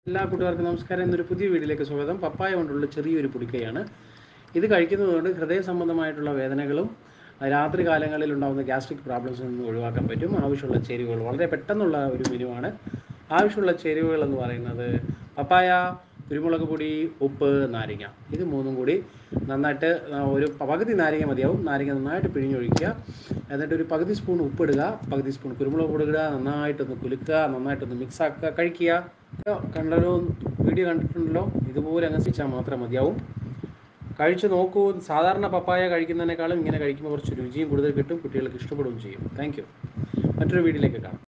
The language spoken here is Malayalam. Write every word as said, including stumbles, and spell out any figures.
എല്ലാ കൂട്ടുകാർക്കും നമസ്കാരം. ഇന്നൊരു പുതിയ വീഡിയോയിലേക്ക് സ്വാഗതം. പപ്പായ കൊണ്ടുള്ള ചെറിയൊരു പൊടിക്കൈയാണ്. ഇത് കഴിക്കുന്നതുകൊണ്ട് ഹൃദയ സംബന്ധമായിട്ടുള്ള വേദനകളും രാത്രി കാലങ്ങളിൽ ഉണ്ടാകുന്ന ഗ്യാസ്ട്രിക് പ്രോബ്ലംസിൽ നിന്ന് ഒഴിവാക്കാൻ പറ്റും. ആവശ്യമുള്ള ചേരുവകൾ വളരെ പെട്ടെന്നുള്ള ഒരു മെനുവാണ്. ആവശ്യമുള്ള ചേരുവകൾ എന്ന് പറയുന്നത് പപ്പായ, കുരുമുളക് പൊടി, ഉപ്പ്, നാരങ്ങ. ഇത് മൂന്നും കൂടി നന്നായിട്ട് ഒരു പകുതി നാരങ്ങ മതിയാവും. നാരങ്ങ നന്നായിട്ട് പിഴിഞ്ഞൊഴിക്കുക. എന്നിട്ട് ഒരു പകുതി സ്പൂൺ ഉപ്പിടുക, പകുതി സ്പൂൺ കുരുമുളക് പൊടി ഇടുക, നന്നായിട്ടൊന്ന് കുലുക്കുക, നന്നായിട്ടൊന്ന് മിക്സ് ആക്കുക, കഴിക്കുക. കണ്ടല്ലോ, വീഡിയോ കണ്ടിട്ടുണ്ടല്ലോ. ഇതുപോലെ അങ്ങ് സ്റ്റിച്ചാൽ മാത്രം മതിയാവും. കഴിച്ച് നോക്കൂ. സാധാരണ പപ്പായ കഴിക്കുന്നതിനേക്കാളും ഇങ്ങനെ കഴിക്കുമ്പോൾ കുറച്ച് രുചിയും കൂടുതൽ കിട്ടും. കുട്ടികൾക്ക് ഇഷ്ടപ്പെടുകയും ചെയ്യും. Thank you. മറ്റൊരു വീഡിയോയിലേക്ക് കാണാം.